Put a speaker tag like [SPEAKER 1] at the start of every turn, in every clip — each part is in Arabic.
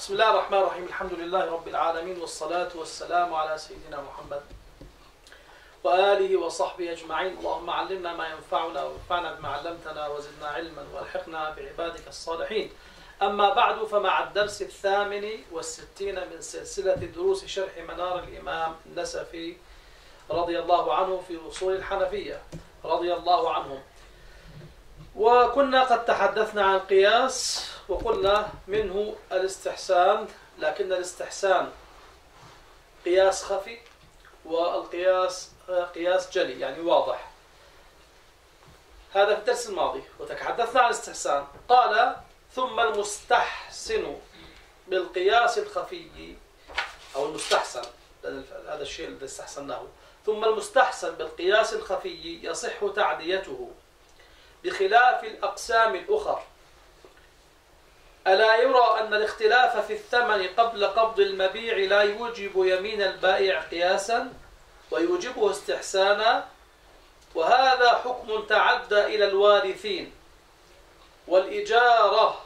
[SPEAKER 1] بسم الله الرحمن الرحيم. الحمد لله رب العالمين، والصلاة والسلام على سيدنا محمد وآله وصحبه أجمعين. اللهم علمنا ما ينفعنا وانفعنا بما علمتنا وزدنا علما والحقنا بعبادك الصالحين. أما بعد، فمع الدرس 68 من سلسلة دروس شرح منار الإمام النسفي رضي الله عنه في أصول الحنفية رضي الله عنهم. وكنا قد تحدثنا عن القياس وقلنا منه الاستحسان، لكن الاستحسان قياس خفي والقياس قياس جلي، يعني واضح. هذا في الدرس الماضي وتحدثنا عن الاستحسان. قال: ثم المستحسن بالقياس الخفي، أو المستحسن، هذا الشيء الذي استحسناه. ثم المستحسن بالقياس الخفي يصح تعديته بخلاف الأقسام الأخر. ألا يرى أن الاختلاف في الثمن قبل قبض المبيع لا يوجب يمين البائع قياسا ويوجبه استحسانا، وهذا حكم تعدى إلى الوارثين والإجارة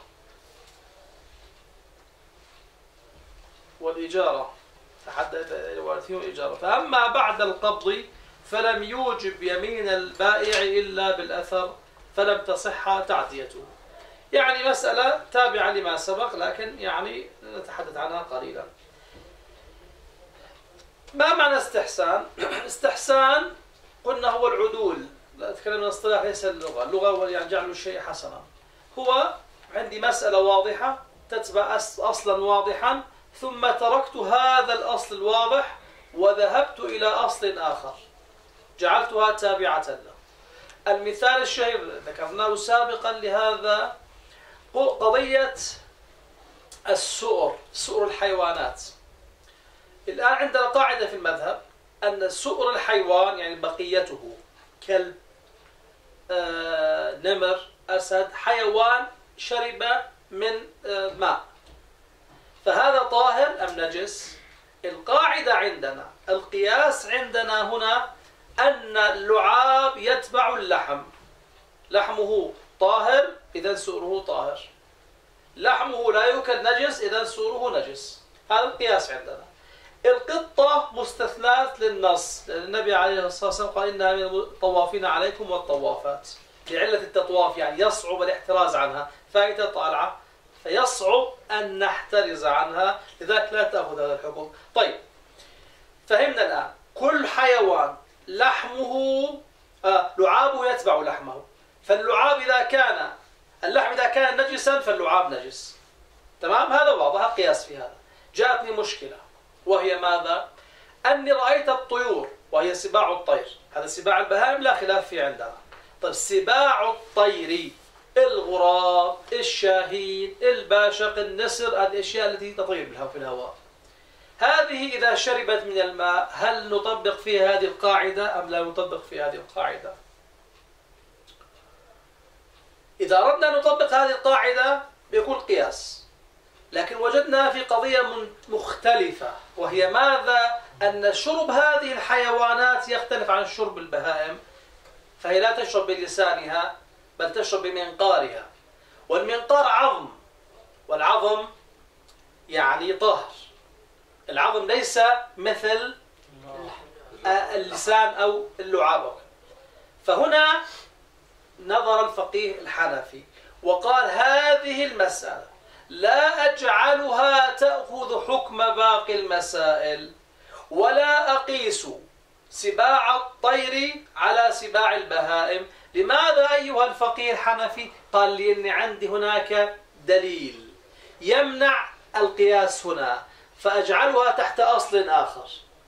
[SPEAKER 1] تعدى إلى الوارثين والإجارة. فأما بعد القبض فلم يوجب يمين البائع إلا بالأثر، فلم تصح تعديته. يعني مسألة تابعة لما سبق، لكن يعني نتحدث عنها قليلا. ما معنى استحسان؟ استحسان قلنا هو العدول، لا أتكلم من الاصطلاح ليس اللغة. اللغة هو يعني جعل الشيء حسنا. هو عندي مسألة واضحة تتبع أصلا واضحا، ثم تركت هذا الأصل الواضح وذهبت إلى أصل آخر جعلتها تابعة له. المثال الشهير ذكرناه سابقا لهذا قضية السؤر، سؤر الحيوانات. الآن عندنا قاعدة في المذهب أن سؤر الحيوان يعني بقيته، كلب، نمر، أسد، حيوان شرب من ماء، فهذا طاهر أم نجس؟ القاعدة عندنا، القياس عندنا هنا أن اللعاب يتبع اللحم. لحمه طاهر إذا سؤره طاهر، لحمه لا يؤكل نجس إذا سؤره نجس. هذا القياس عندنا. القطة مستثناة للنص، لأن النبي عليه الصلاة والسلام قال: إنها من الطوافين عليكم والطوافات، لعلة التطواف يعني يصعب الاحتراز عنها، فائدة طالعة فيصعب أن نحترز عنها، لذلك لا تأخذ هذا الحكم. طيب، فهمنا الآن كل حيوان لحمه لعابه يتبع لحمه، فاللعاب اللحم إذا كان نجسا فاللعاب نجس. تمام؟ هذا واضح القياس في هذا. جاءتني مشكلة، وهي ماذا؟ أني رأيت الطيور وهي سباع الطير، هذا سباع البهائم لا خلاف فيه عندنا. طيب، سباع الطير، الغراب، الشاهين، الباشق، النسر، هذه الأشياء التي تطير في الهواء، هذه إذا شربت من الماء هل نطبق فيها هذه القاعدة أم لا نطبق فيها هذه القاعدة؟ إذا أردنا أن نطبق هذه القاعدة بيكون قياس، لكن وجدنا في قضية مختلفة، وهي ماذا؟ أن شرب هذه الحيوانات يختلف عن شرب البهائم، فهي لا تشرب بلسانها بل تشرب بمنقارها، والمنقار عظم، والعظم يعني طاهر. العظم ليس مثل اللسان أو اللعاب. فهنا نظر الفقيه الحنفي وقال: هذه المسألة لا أجعلها تأخذ حكم باقي المسائل، ولا أقيس سباع الطير على سباع البهائم. لماذا أيها الفقيه الحنفي؟ قال: لأن عندي هناك دليل يمنع القياس هنا، فأجعلها تحت أصل آخر.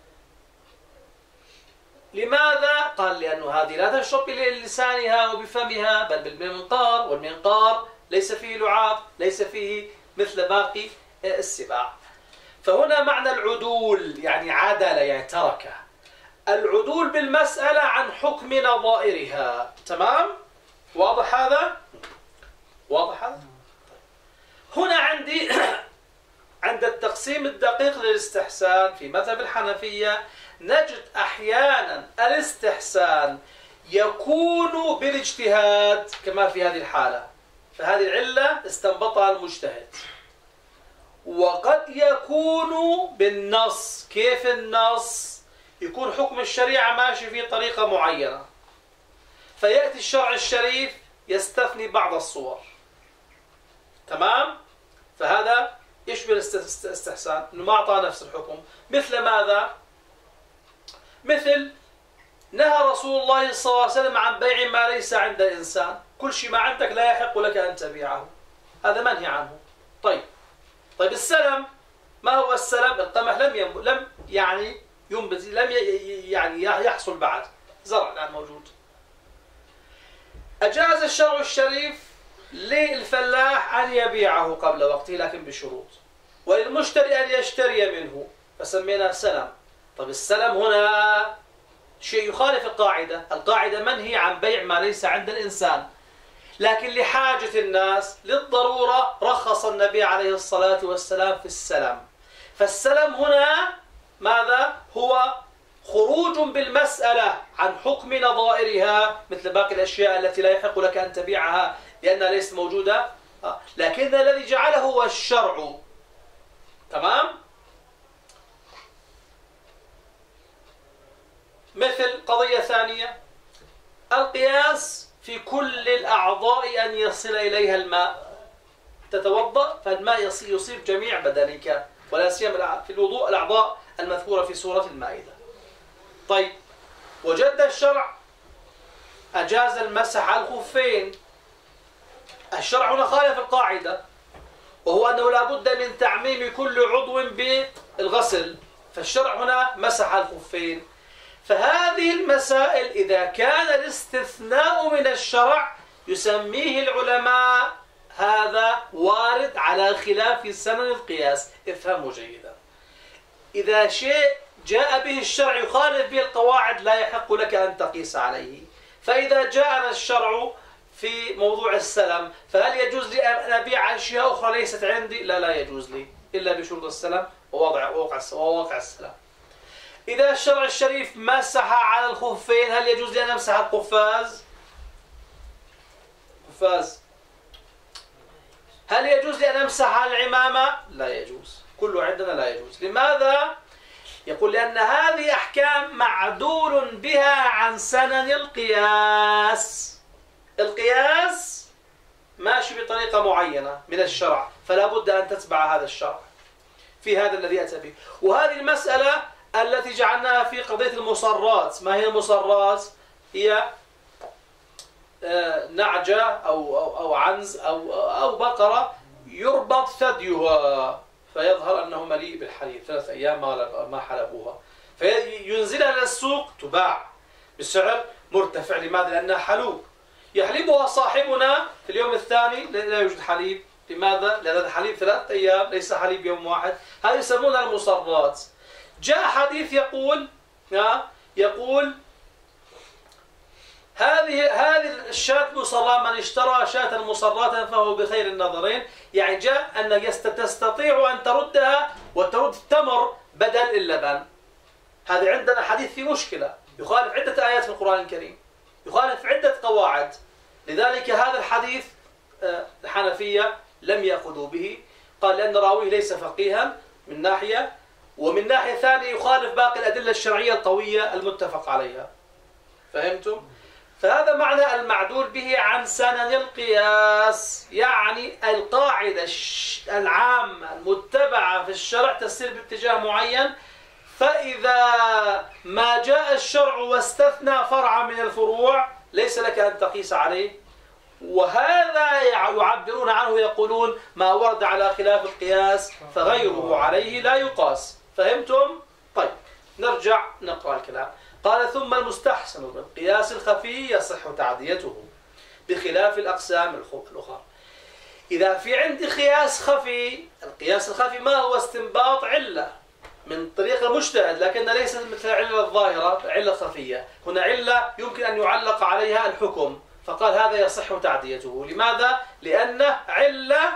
[SPEAKER 1] لماذا؟ قال: لأن هذه لا تشرب بلسانها وبفمها بل بالمنقار، والمنقار ليس فيه لعاب، ليس فيه مثل باقي السباع. فهنا معنى العدول يعني عدل، يعني ترك العدول بالمسألة عن حكم نظائرها. تمام؟ واضح هذا؟ واضح هذا؟ هنا عندي عند التقسيم الدقيق للاستحسان في مذهب الحنفية نجد أحيانا الاستحسان يكون بالاجتهاد كما في هذه الحالة، فهذه العلة استنبطها المجتهد، وقد يكون بالنص. كيف النص؟ يكون حكم الشريعة ماشي في طريقة معينة، فيأتي الشرع الشريف يستثني بعض الصور. تمام؟ فهذا يشبه الاستحسان، انه ما اعطى نفس الحكم. مثل ماذا؟ مثل نهى رسول الله صلى الله عليه وسلم عن بيع ما ليس عند الإنسان. كل شيء ما عندك لا يحق لك أن تبيعه، هذا منهي عنه. طيب السلم، ما هو السلم؟ القمح لم يعني ينبت، لم يعني يحصل بعد، زرع الآن موجود. أجاز الشرع الشريف للفلاح أن يبيعه قبل وقته لكن بشروط، وللمشتري أن يشتري منه، فسميناه سلم. طيب السلم هنا شيء يخالف القاعدة. القاعدة منهي عن بيع ما ليس عند الإنسان، لكن لحاجة الناس للضرورة رخص النبي عليه الصلاة والسلام في السلم. فالسلم هنا ماذا؟ هو خروج بالمسألة عن حكم نظائرها مثل باقي الأشياء التي لا يحق لك أن تبيعها لأنها ليست موجودة، لكن الذي جعله هو الشرع. تمام؟ مثل قضية ثانية، القياس في كل الأعضاء أن يصل إليها الماء. تتوضأ فالماء يصيب جميع بدنك، ولا سيما في الوضوء الأعضاء المذكورة في سورة المائدة. طيب وجد الشرع أجاز المسح على الخفين. الشرع هنا خالف القاعدة، وهو أنه لا بد من تعميم كل عضو بالغسل، فالشرع هنا مسح على الخفين. فهذه المسائل إذا كان الاستثناء من الشرع يسميه العلماء هذا وارد على خلاف سنن القياس. افهموا جيدا، إذا شيء جاء به الشرع يخالف به القواعد لا يحق لك أن تقيس عليه. فإذا جاءنا الشرع في موضوع السلم، فهل يجوز لي أن أبيع أشياء أخرى ليست عندي؟ لا يجوز لي إلا بشروط السلم وواقع السلم. إذا الشرع الشريف مسح على الخفين، هل يجوز لي أن أمسح القفاز؟ هل يجوز لي أن أمسح على العمامة؟ لا يجوز، كله عندنا لا يجوز. لماذا؟ يقول لأن هذه أحكام معدول بها عن سنن القياس. القياس ماشي بطريقة معينة من الشرع، فلا بد أن تتبع هذا الشرع في هذا الذي أتى به. وهذه المسألة التي جعلناها في قضية المصرات. ما هي المصرات؟ هي نعجة أو عنز أو بقرة يربط ثديها فيظهر أنه مليء بالحليب 3 أيام ما حلبوها، فينزلها إلى السوق تباع بسعر مرتفع. لماذا؟ لأنها حلوب، يحلبها صاحبنا في اليوم الثاني لا يوجد حليب. لماذا؟ لأن الحليب 3 أيام ليس حليب يوم واحد. هذه يسمونها المصرات. جاء حديث يقول هذه الشاة مصرة، من اشترى شاة مصرة فهو بخير النظرين. يعني جاء أنك تستطيع أن تردها وترد التمر بدل اللبن. هذا عندنا حديث فيه مشكلة، يخالف عدة آيات في القرآن الكريم، يخالف عدة قواعد. لذلك هذا الحديث الحنفية لم يأخذوا به، قال لأن راويه ليس فقيها من ناحية، ومن ناحية ثانية يخالف باقي الأدلة الشرعية القوية المتفق عليها. فهمتم؟ فهذا معنى المعدول به عن سنن القياس، يعني القاعدة العامة المتبعة في الشرع تسير باتجاه معين، فإذا ما جاء الشرع واستثنى فرعا من الفروع ليس لك أن تقيس عليه. وهذا يعبرون عنه يقولون ما ورد على خلاف القياس فغيره عليه لا يقاس. فهمتم؟ طيب نرجع نقرأ الكلام. قال ثم المستحسن بالقياس الخفي يصح تعديته بخلاف الأقسام الأخرى. إذا في عندي قياس خفي، القياس الخفي ما هو؟ استنباط علة من طريق المجتهد، لكنها ليست مثل العلة الظاهرة، علة خفية. هنا علة يمكن أن يعلق عليها الحكم، فقال هذا يصح تعديته. لماذا؟ لأنه علة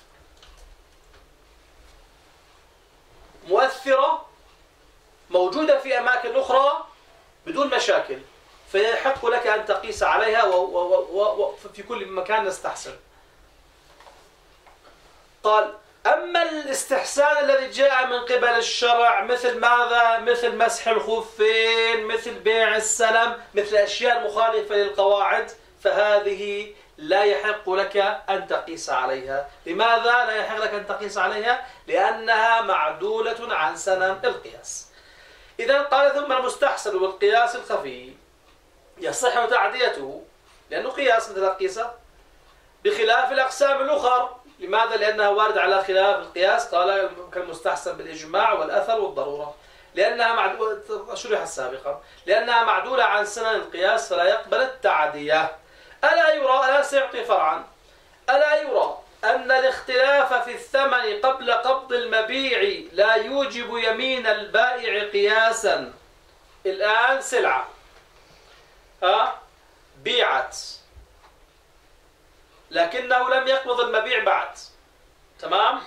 [SPEAKER 1] مؤثرة موجودة في أماكن أخرى بدون مشاكل، فيحق لك أن تقيس عليها وفي كل مكان نستحسن. قال أما الاستحسان الذي جاء من قبل الشرع مثل ماذا؟ مثل مسح الخفين، مثل بيع السلم، مثل أشياء مخالفة للقواعد، فهذه لا يحق لك أن تقيس عليها. لماذا لا يحق لك أن تقيس عليها؟ لأنها معدولة عن سنن القياس. إذا قال ثم المستحسن والقياس الخفي يصح تعديته لأنه قياس مثل القياسة بخلاف الأقسام الأخرى. لماذا؟ لأنها واردة على خلاف القياس، قال كالمستحسن بالإجماع والأثر والضرورة، لأنها شرح سابقا، لأنها معدولة عن سنن القياس فلا يقبل التعدية. ألا يرى، ألا سيعطي فرعا، ألا يرى أن الاختلاف في الثمن قبل قبض المبيع لا يوجب يمين البائع قياسا. الآن سلعة بيعت لكنه لم يقبض المبيع بعد، تمام؟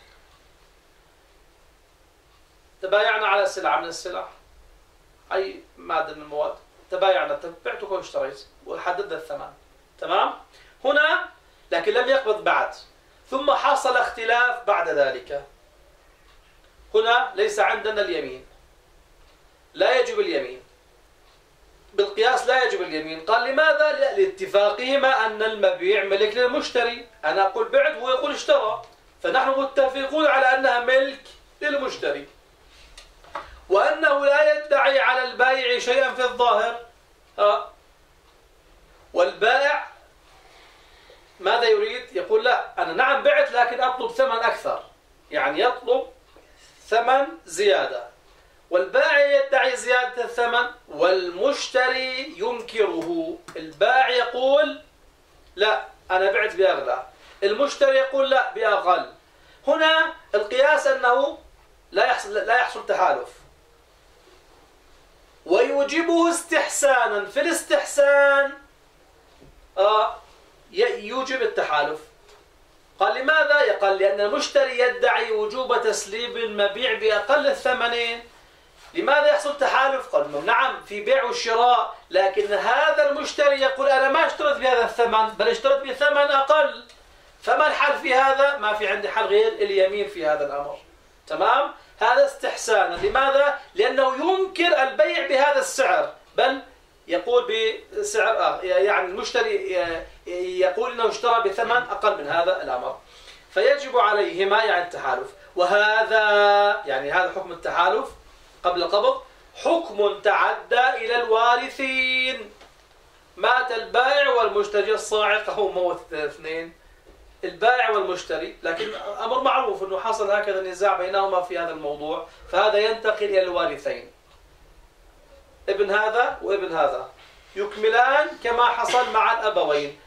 [SPEAKER 1] تبايعنا على سلعة من السلع، أي مادة من المواد، تبايعنا، بعتك واشتريت وحددنا الثمن، تمام؟ هنا لكن لم يقبض بعد، ثم حصل اختلاف بعد ذلك. هنا ليس عندنا اليمين، لا يجب اليمين بالقياس، لا يجب اليمين. قال لماذا؟ لاتفاقهما أن المبيع ملك للمشتري، أنا أقول بعت وهو يقول اشترى، فنحن متفقون على أنها ملك للمشتري، وأنه لا يدعي على البائع شيئا في الظاهر. والبائع ماذا يريد؟ يقول لا، أنا نعم بعت لكن أطلب ثمن أكثر، يعني يطلب ثمن زيادة، والبائع يدعي زيادة الثمن والمشتري ينكره. البائع يقول لا أنا بعت بأغلى، المشتري يقول لا بأقل. هنا القياس أنه لا يحصل تحالف، ويوجبه استحسانا. في الاستحسان يوجب التحالف. قال لماذا؟ قال لأن المشتري يدعي وجوب تسليم المبيع بأقل الثمنين. لماذا يحصل تحالف؟ قال نعم في بيع والشراء، لكن هذا المشتري يقول أنا ما اشتريت بهذا الثمن بل اشتريت بثمن أقل، فما الحل في هذا؟ ما في عندي حل غير اليمين في هذا الأمر، تمام؟ هذا استحسانا. لماذا؟ لأنه ينكر البيع بهذا السعر، بل يقول بسعر يعني المشتري يقول أنه اشترى بثمن أقل من هذا الأمر، فيجب عليهما يعني التحالف. وهذا يعني هذا حكم التحالف قبل القبض حكم تعدى إلى الوارثين. مات البائع والمشتري، الصاعقة هو موت الاثنين، البائع والمشتري، لكن أمر معروف أنه حصل هكذا نزاع بينهما في هذا الموضوع، فهذا ينتقل إلى الوارثين، ابن هذا وابن هذا يكملان كما حصل مع الأبوين.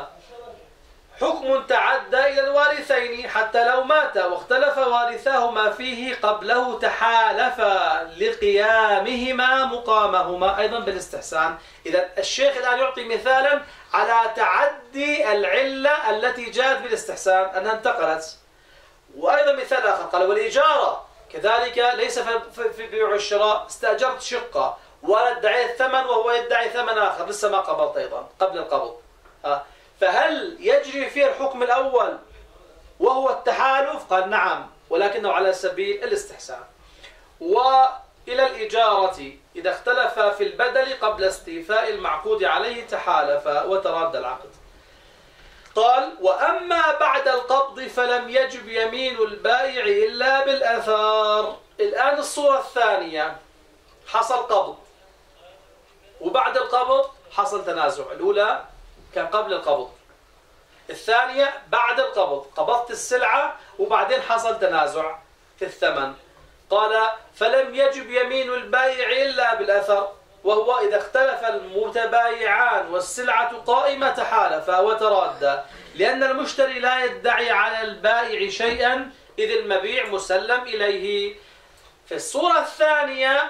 [SPEAKER 1] حكم تعدى إلى الوارثين حتى لو مات واختلف وارثاهما فيه قبله تحالفا لقيامهما مقامهما أيضا بالاستحسان. إذا الشيخ الآن يعطي مثالا على تعدي العلة التي جاءت بالاستحسان أنها انتقلت. وأيضا مثال آخر قال والإجارة كذلك ليس في بيع والشراء، استأجرت شقة وأنا ادعيت ثمن وهو يدعي ثمن آخر لسه ما قبضت أيضا قبل القبض، فهل يجري فيه الحكم الأول وهو التحالف؟ قال نعم، ولكنه على سبيل الاستحسان. وإلى الإجارة إذا اختلف في البدل قبل استيفاء المعقود عليه تحالف وتراد العقد. قال وأما بعد القبض فلم يجب يمين البائع إلا بالأثار. الآن الصورة الثانية حصل قبض وبعد القبض حصل تنازع. الأولى كان قبل القبض، الثانية بعد القبض، قبضت السلعة وبعدين حصل تنازع في الثمن. قال فلم يجب يمين البائع إلا بالأثر، وهو إذا اختلف المتبايعان والسلعة قائمة تحالفا وترادا، لأن المشتري لا يدعي على البائع شيئا إذ المبيع مسلم إليه. في الصورة الثانية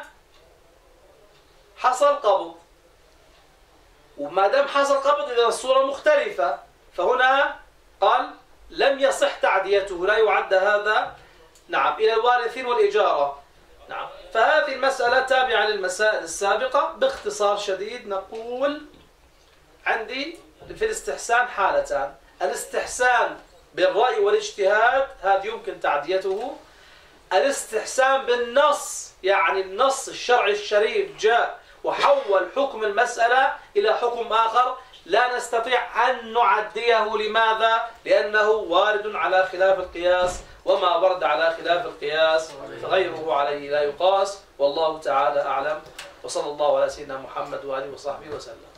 [SPEAKER 1] حصل قبض، وما دام حصل قبض إذا الصورة مختلفة، فهنا قال لم يصح تعديته، لا يعد هذا نعم إلى الوارثين والإجارة. نعم، فهذه المسألة تابعة للمسائل السابقة. باختصار شديد نقول عندي في الاستحسان حالتان: الاستحسان بالرأي والاجتهاد هذا يمكن تعديته. الاستحسان بالنص يعني النص الشرعي الشريف جاء وحول حكم المسألة إلى حكم آخر، لا نستطيع أن نعديه. لماذا؟ لأنه وارد على خلاف القياس، وما ورد على خلاف القياس فغيره عليه لا يقاس. والله تعالى أعلم، وصلى الله على سيدنا محمد وآله وصحبه وسلم.